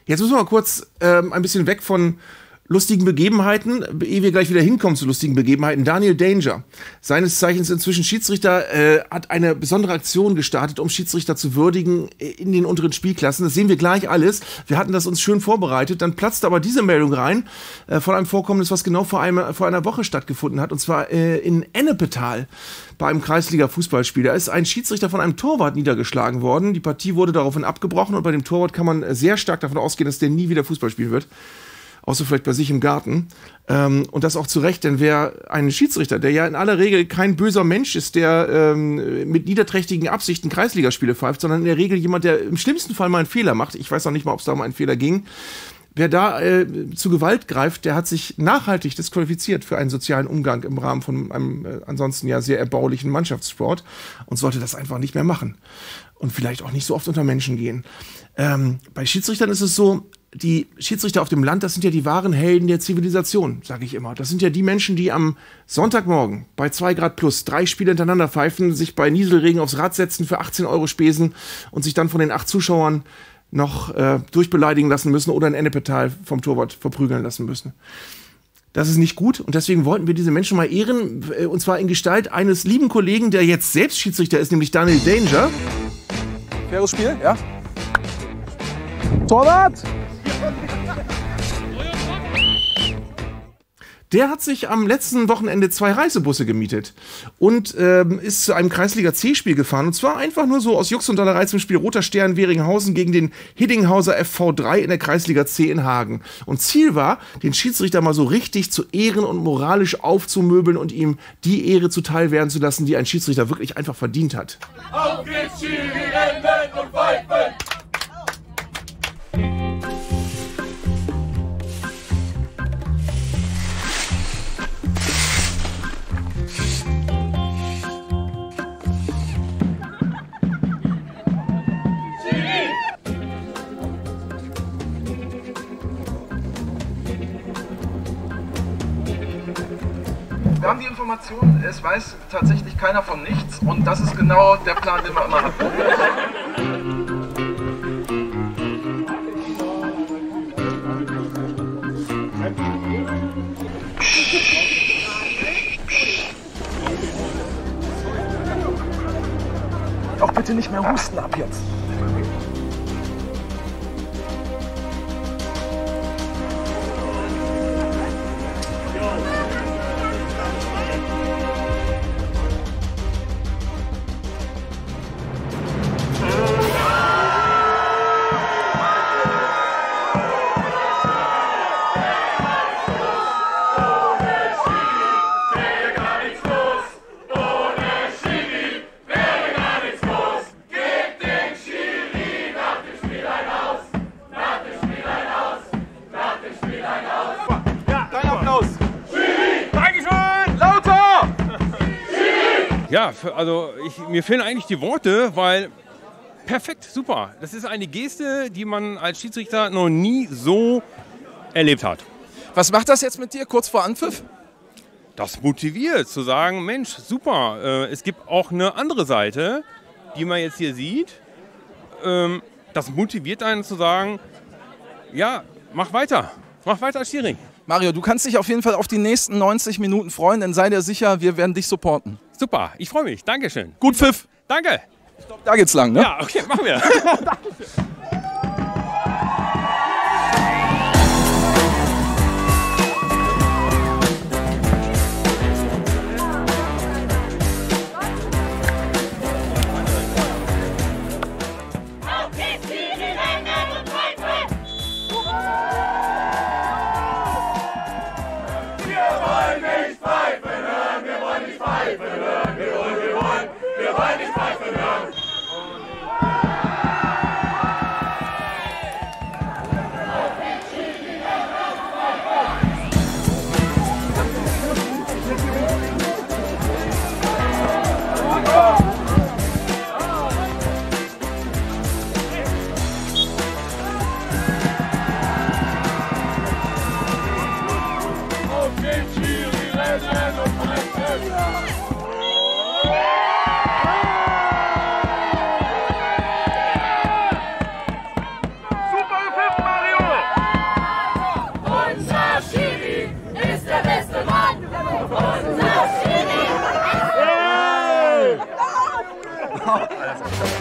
Jetzt müssen wir mal kurz ein bisschen weg von lustigen Begebenheiten, ehe wir gleich wieder hinkommen zu lustigen Begebenheiten. Daniel Danger, seines Zeichens inzwischen Schiedsrichter, hat eine besondere Aktion gestartet, um Schiedsrichter zu würdigen in den unteren Spielklassen. Das sehen wir gleich alles. Wir hatten das uns schön vorbereitet. Dann platzte aber diese Meldung rein von einem Vorkommnis, was genau vor einer Woche stattgefunden hat. Und zwar in Ennepetal bei einem Kreisliga-Fußballspiel. Da ist ein Schiedsrichter von einem Torwart niedergeschlagen worden. Die Partie wurde daraufhin abgebrochen und bei dem Torwart kann man sehr stark davon ausgehen, dass der nie wieder Fußball spielen wird. Außer vielleicht bei sich im Garten. Und das auch zu Recht, denn wer einen Schiedsrichter, der ja in aller Regel kein böser Mensch ist, der mit niederträchtigen Absichten Kreisligaspiele pfeift, sondern in der Regel jemand, der im schlimmsten Fall mal einen Fehler macht, ich weiß noch nicht mal, ob es da um einen Fehler ging, wer da zu Gewalt greift, der hat sich nachhaltig disqualifiziert für einen sozialen Umgang im Rahmen von einem ansonsten ja sehr erbaulichen Mannschaftssport und sollte das einfach nicht mehr machen. Und vielleicht auch nicht so oft unter Menschen gehen. Bei Schiedsrichtern ist es so, die Schiedsrichter auf dem Land, das sind ja die wahren Helden der Zivilisation, sage ich immer. Das sind ja die Menschen, die am Sonntagmorgen bei 2 Grad plus 3 Spiele hintereinander pfeifen, sich bei Nieselregen aufs Rad setzen für 18 € Spesen und sich dann von den 8 Zuschauern noch durchbeleidigen lassen müssen oder in Ennepetal vom Torwart verprügeln lassen müssen. Das ist nicht gut und deswegen wollten wir diese Menschen mal ehren, und zwar in Gestalt eines lieben Kollegen, der jetzt selbst Schiedsrichter ist, nämlich Daniel Danger. Faires Spiel, ja. Torwart! Der hat sich am letzten Wochenende 2 Reisebusse gemietet und ist zu einem Kreisliga-C-Spiel gefahren. Und zwar einfach nur so aus Jux und Dollerei zum Spiel Roter Stern Weringhausen gegen den Hiddinghauser FV3 in der Kreisliga C in Hagen. Und Ziel war, den Schiedsrichter mal so richtig zu ehren und moralisch aufzumöbeln und ihm die Ehre zuteil werden zu lassen, die ein Schiedsrichter wirklich einfach verdient hat. Auf geht's, Schiri, rennen und pfeifen! Wir haben die Information, es weiß tatsächlich keiner von nichts und das ist genau der Plan, den wir immer hatten. Auch bitte nicht mehr husten ab jetzt. Ja, also mir fehlen eigentlich die Worte, weil perfekt, super. Das ist eine Geste, die man als Schiedsrichter noch nie so erlebt hat. Was macht das jetzt mit dir kurz vor Anpfiff? Das motiviert, zu sagen, Mensch, super, es gibt auch eine andere Seite, die man jetzt hier sieht. Das motiviert einen zu sagen, ja, mach weiter als Schiri. Mario, du kannst dich auf jeden Fall auf die nächsten 90 Minuten freuen, denn sei dir sicher, wir werden dich supporten. Super, ich freue mich. Dankeschön. Gut Pfiff. Danke. Ich glaube, da geht's lang, ne? Ja, okay, machen wir. Dankeschön. Unser Schiri! Hey!